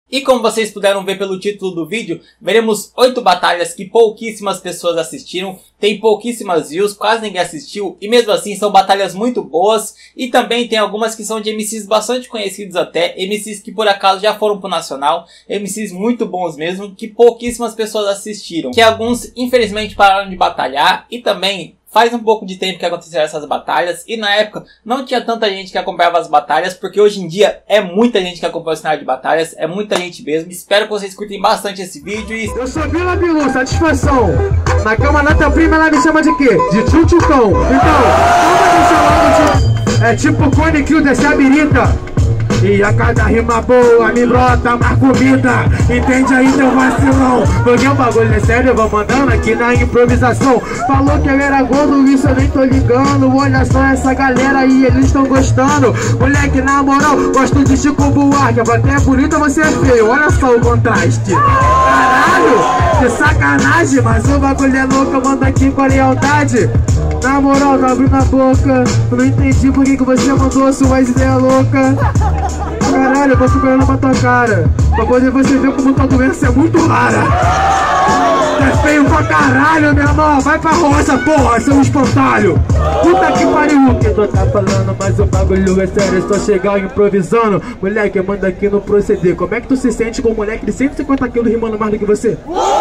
E como vocês puderam ver pelo título do vídeo, veremos 8 batalhas que pouquíssimas pessoas assistiram, tem pouquíssimas views, quase ninguém assistiu, e mesmo assim são batalhas muito boas, e também tem algumas que são de MCs bastante conhecidos até, MCs que por acaso já foram pro nacional, MCs muito bons mesmo, que pouquíssimas pessoas assistiram, que alguns infelizmente pararam de batalhar, e também faz um pouco de tempo que aconteceram essas batalhas, e na época não tinha tanta gente que acompanhava as batalhas, porque hoje em dia é muita gente que acompanha o cenário de batalhas, é muita gente mesmo. Espero que vocês curtem bastante esse vídeo e... Eu sou Vila Bilu, satisfação. Na cama nota prima ela me chama de quê? De tchutchucão. Então, como me chamando de... É tipo Cone Kill dessa birita. E a cada rima boa me brota mais comida. Entende aí teu vacilão? Porque o bagulho é sério, eu vou mandando aqui na improvisação. Falou que eu era gordo, isso eu nem tô ligando. Olha só essa galera aí, eles estão gostando. Moleque, na moral, gosto de Chico Buarque. Você é bonita, você é feio, olha só o contraste. Caralho, que sacanagem. Mas o bagulho é louco, eu mando aqui com a lealdade. Na moral, tá abrindo a boca. Eu não entendi por que você mandou suas ideias loucas. Caralho, eu tô segurando pra tua cara, pra poder você ver como tua doença é muito rara. É feio pra caralho, meu irmão. Vai pra roça, porra, seu espantalho. Puta que pariu. Que tu tá falando, mas o bagulho é sério. É só chegar improvisando. Moleque, manda aqui no proceder. Como é que tu se sente com um moleque de 150 quilos rimando mais do que você?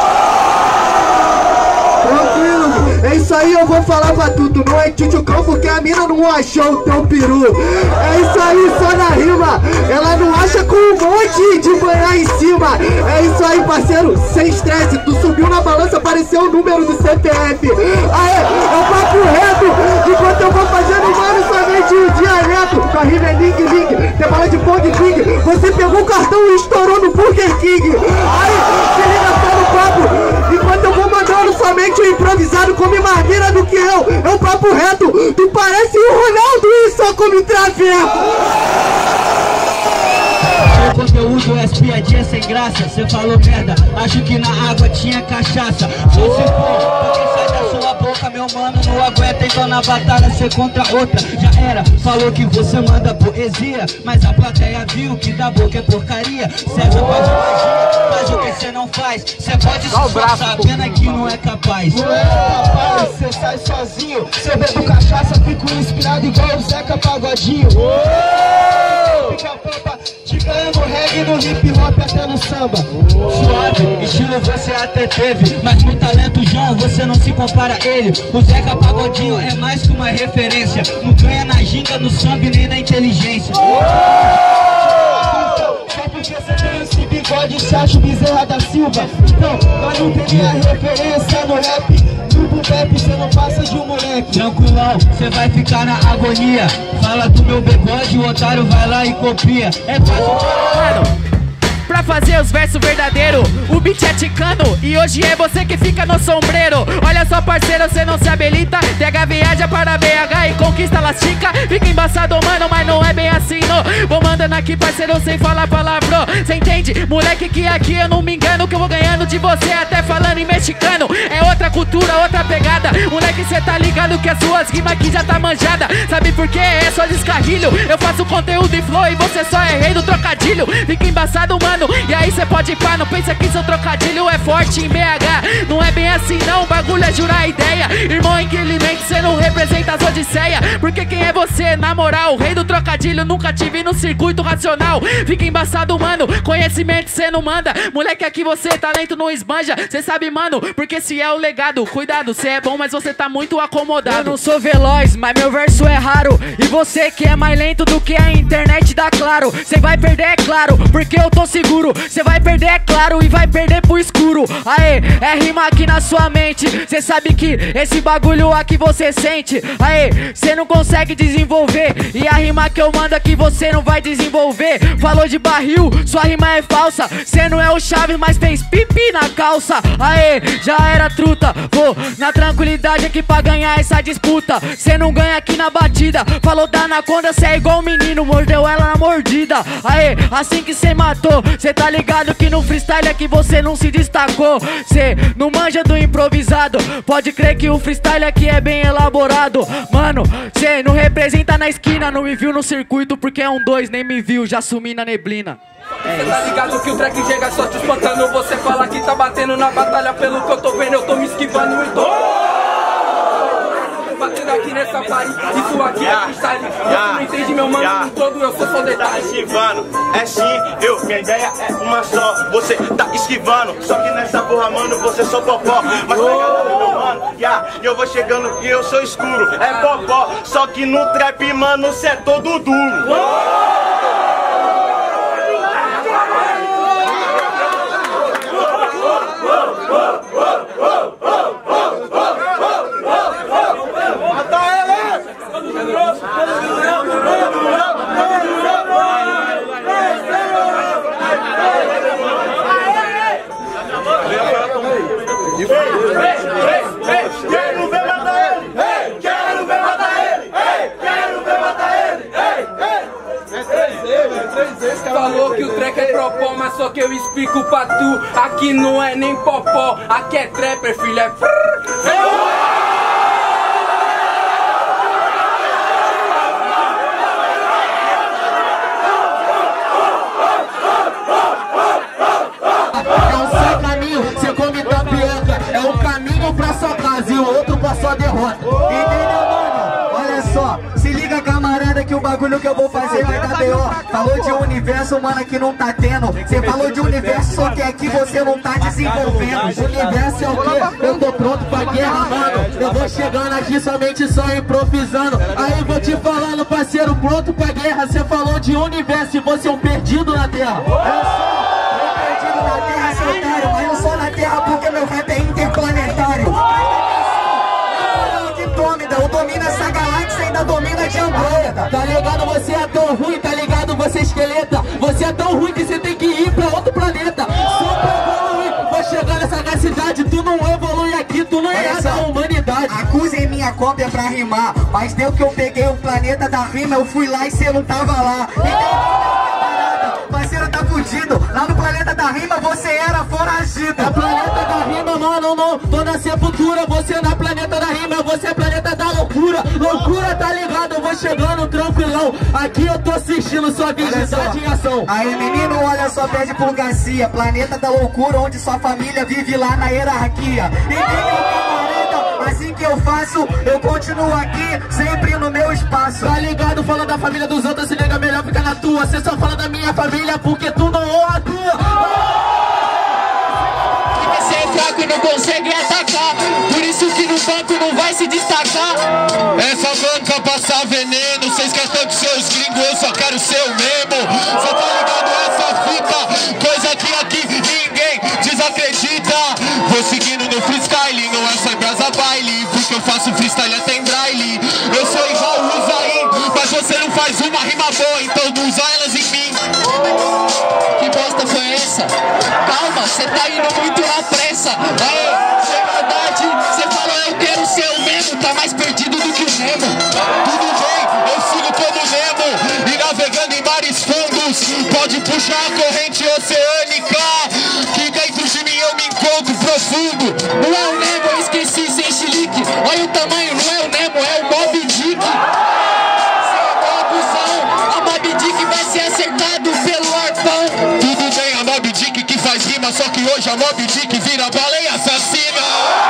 Tranquilo, é isso aí, eu vou falar pra tu. Tu não é tchutchucão porque a mina não achou o teu peru. É isso aí, só na rima. Ela não acha com um monte de banhar em cima. É isso aí, parceiro, sem estresse. Tu subiu na balança, apareceu o número do CPF. Aê, é o papo reto. Enquanto eu vou fazendo mano somente o dialeto. Tua rima é link, tem bala de Pong King. Você pegou o cartão e estourou no Burger King. Aí, se liga só no papo. Enquanto eu vou mandando somente o improvisado, come mais mira do que eu. É um papo reto. Tu parece o Ronaldo e só come traveco. O conteúdo é as piadinhas sem graça. Cê falou merda, acho que na água tinha cachaça. Só se for, porque sai da sua boca, meu mano, não aguenta. Então na batalha cê contra outra. Já era, falou que você manda poesia, mas a plateia viu que da boca é porcaria. Serve pra de magia, mas o que cê não faz. Cê pode se esforçar, pena que não é capaz. Não é capaz, cê sai sozinho. Cê bebe cachaça, fico inspirado igual o Zeca Pagodinho. Fica pampa, te ganho no reggae, no hip hop até no samba. Suave, estilo você até teve, mas no talento João você não se compara a ele. O Zeca Pagodinho é mais que uma referência, não ganha na ginga, no samba e nem na inteligência. Só porque você tem esse bigode, se acha o Bezerra da Silva. Então, mas não tem minha referência no rap. No rap cê não passa de um moleque. Tranquilão, cê vai ficar na agonia. Fala do meu bigode, o otário vai lá e copia. É fácil. Pra fazer os versos verdadeiros, o beat é ticano e hoje é você que fica no sombreiro. Olha só parceiro, cê não se habilita. TH viaja para BH e conquista Las Chicas. Fica embaçado mano, mas não é bem assim não. Vou mandando aqui parceiro sem falar palavrão. Cê entende? Moleque que aqui eu não me engano, que eu vou ganhando de você até falando em mexicano. É outra cultura, outra pegada. Moleque cê tá ligado que as suas rimas aqui já tá manjada. Sabe por quê? É só descarrilho. Eu faço conteúdo e flow e você só é rei do trocadilho. Fica embaçado mano, e aí cê pode ir pá, não pensa que seu trocadilho é forte em BH. Não é bem assim não, o bagulho é jurar ideia. Irmão, infelizmente cê não representa as odisseias. Porque quem é você, na moral? O rei do trocadilho, nunca te vi no circuito racional. Fica embaçado mano, conhecimento cê não manda. Moleque aqui você, talento não esbanja. Cê sabe mano, porque se é o legado. Cuidado, cê é bom, mas você tá muito acomodado. Eu não sou veloz, mas meu verso é raro. E você que é mais lento do que a internet dá claro. Cê vai perder é claro, porque eu tô seguro. Cê vai perder é claro e vai perder pro escuro. Aê, é rima aqui na sua mente. Cê sabe que esse bagulho aqui você sente. Aê, cê não consegue desenvolver. E a rima que eu mando aqui você não vai desenvolver. Falou de barril, sua rima é falsa. Cê não é o Chaves, mas tem pipi na calça. Aê, já era truta. Vou na tranquilidade aqui pra ganhar essa disputa. Cê não ganha aqui na batida. Falou da anaconda, cê é igual um menino, mordeu ela na mordida. Aê, assim que cê matou. Cê tá ligado que no freestyle aqui você não se destacou. Cê não manja do improvisado. Pode crer que o freestyle aqui é bem elaborado. Mano, cê não representa na esquina. Não me viu no circuito porque é um 2, nem me viu, já sumi na neblina. Cê tá ligado que o track chega só te espantando. Você fala que tá batendo na batalha. Pelo que eu tô vendo, eu tô me esquivando e tô batendo aqui nessa parede. Isso aqui é freestyle. Você não entende, meu mano, no todo eu sou só detalhe. Tá esquivando, é sim, minha ideia é uma só. Você tá esquivando, só que nessa porra, mano, você só popó. Mas pegada do meu mano, e eu vou chegando e eu sou escuro. É popó, só que no trap, mano, cê é todo duro. Quero ver matar ele! Quero ver matar ele! Quero ver matar ele! É 3 vezes, falou que o track é propó, mas só que eu explico pra tu. Aqui não é nem popó, aqui é trapper, filho, é pra sua casa e o outro pra sua derrota. Entendeu, mano? Olha só, se liga, camarada, que o bagulho que eu vou fazer vai dar B.O. Falou de um universo, mano, que não tá tendo. Você falou de universo, só que aqui você não tá desenvolvendo. Universo é o quê? Eu tô pronto pra guerra, mano. Eu vou chegando aqui somente só improvisando. Aí vou te falando, parceiro, pronto pra guerra. Você falou de universo e você é um perdido na terra. Eu sou perdido na terra, seu otário, mas eu sou na terra porque meu rap é interplanetário. Eu domino essa galáxia, ainda domina de Andrômeda. Tá ligado? Você é tão ruim, tá ligado? Você é esqueleta. Você é tão ruim que você tem que ir pra outro planeta. Só pra evoluir, vou chegar nessa sagacidade. Tu não evolui aqui, tu não é da humanidade. Acusem minha cópia pra rimar, mas deu que eu peguei o planeta da rima, eu fui lá e cê não tava lá. Parceiro, tá fudido. Lá no planeta da rima você era foragido. É planeta da rima, mano, não tô na sepultura. Você na planeta da rima, você é planeta da loucura. Loucura, tá ligado? Eu vou chegando tranquilão. Aqui eu tô assistindo sua virgindade em ação. Aí, menino, olha só, pede pro Garcia. Planeta da loucura, onde sua família vive lá na hierarquia. Entendeu, camarada? Assim que eu faço, eu continuo aqui, sempre no meu espaço. Tá ligado? Fala da família dos outros, se nega, melhor ficar na tua. Cê só fala da minha família porque tu não honra a tua. Você é fraco e não consegue atacar, por isso que no banco não vai se destacar. Essa banca passa veneno, cês querem tanto seus gringos, eu só quero ser o mesmo. Cê tá ligado essa fita, coisa que aqui ninguém desacredita. Vou seguindo no freestyle, não é só em brasa baile, porque eu faço freestyle até em braille. Eu sou igual o Usain, mas você não faz uma rima boa, então não usa elas em mim. Que bosta foi essa? Calma, cê tá indo muito na pressa. Aê, sem maldade, cê falou eu quero ser o mesmo, tá mais perdido do que o Nemo. Tudo bem, eu sigo como Nemo, e navegando em mares fundos, pode puxar a corrente oceânica, que dentro de mim eu me encontro profundo. Não é o Nemo, eu esqueci, sem chilique. Olha o tamanho, não é o Nemo, é o Moby Dick. A Moby Dick vai ser acertado pelo arpão. Tudo bem, a Moby Dick que faz rima, só que hoje a Moby Dick vira baleia assassina.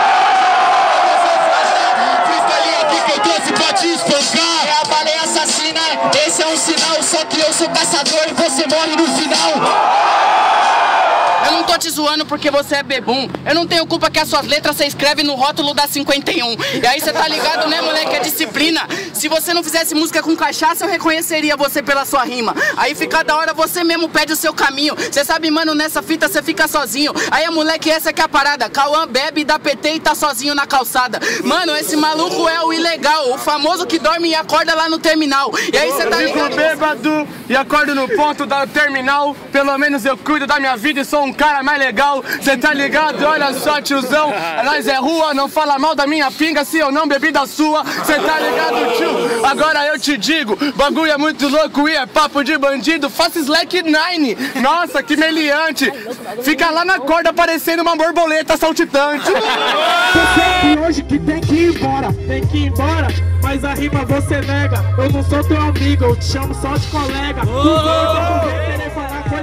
Freestyle aqui que eu trouxe pra te espancar. É a baleia assassina, esse é um sinal, só que eu sou caçador e você morre no final. Eu não tô te zoando porque você é bebum. Eu não tenho culpa que as suas letras você escreve no rótulo da 51. E aí você tá ligado, né, moleque? É disciplina. Se você não fizesse música com cachaça, eu reconheceria você pela sua rima. Aí fica da hora, você mesmo pede o seu caminho. Você sabe, mano, nessa fita você fica sozinho. Aí a moleque, essa que é a parada. Cauã bebe, dá PT e tá sozinho na calçada. Mano, esse maluco é o ilegal, o famoso que dorme e acorda lá no terminal. E aí você tá ligado? Eu fico bêbado e acordo no ponto do terminal. Pelo menos eu cuido da minha vida e sou um cara mais legal. Cê tá ligado? Olha só, tiozão, nós é rua, não fala mal da minha pinga se eu não bebi da sua. Cê tá ligado, tio? Agora eu te digo, bagulho é muito louco e é papo de bandido. Faça Slack 9, nossa, que meliante. Fica lá na corda parecendo uma borboleta saltitante. Você que hoje que tem que ir embora, tem que ir embora, mas a rima você nega. Eu não sou teu amigo, eu te chamo só de colega. Tu vai querer falar coisa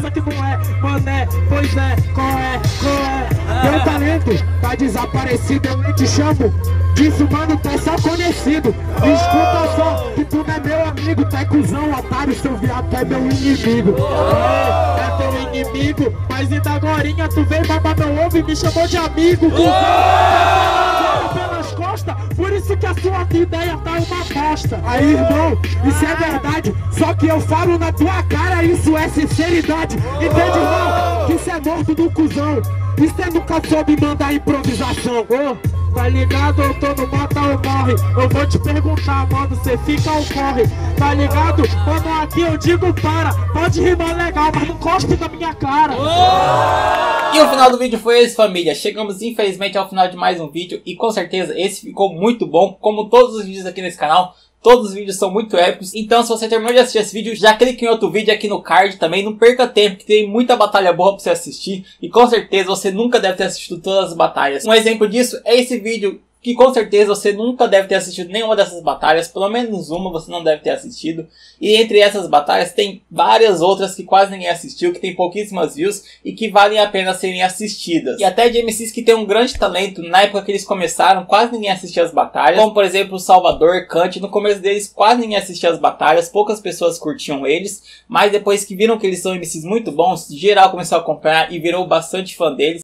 certeza que não é, mané. Pois é, qual é? Teu talento tá desaparecido, eu nem te chamo disso, mano, tu é só conhecido. Escuta só, que tu não é meu amigo, tu é cuzão, otário, seu viado, tu é meu inimigo. É teu inimigo, mas ainda agorinha tu veio babar meu ovo e me chamou de amigo. Cuzão, pelas costas, por isso que a sua ideia tá uma bosta. Aí, irmão, isso é verdade, só que eu falo na tua cara, isso é sinceridade. Entende, irmão? Que isso é morto do cuzão. E cê nunca soube mandar improvisação. Tá ligado? Eu tô no mata ou morre. Eu vou te perguntar, mano, cê fica ou corre? Tá ligado? Mano, aqui eu digo para. Pode rimar legal, mas não cospe na minha cara. E o final do vídeo foi esse, família. Chegamos infelizmente ao final de mais um vídeo. E com certeza esse ficou muito bom, como todos os vídeos aqui nesse canal. Todos os vídeos são muito épicos. Então se você terminou de assistir esse vídeo, já clique em outro vídeo aqui no card também. Não perca tempo, que tem muita batalha boa pra você assistir. E com certeza você nunca deve ter assistido todas as batalhas. Um exemplo disso é esse vídeo, que com certeza você nunca deve ter assistido nenhuma dessas batalhas. Pelo menos uma você não deve ter assistido. E entre essas batalhas tem várias outras que quase ninguém assistiu, que tem pouquíssimas views e que valem a pena serem assistidas. E até de MCs que tem um grande talento, na época que eles começaram, quase ninguém assistia as batalhas. Como por exemplo o Salvador, Kant, no começo deles quase ninguém assistia as batalhas, poucas pessoas curtiam eles. Mas depois que viram que eles são MCs muito bons, geral começou a acompanhar e virou bastante fã deles.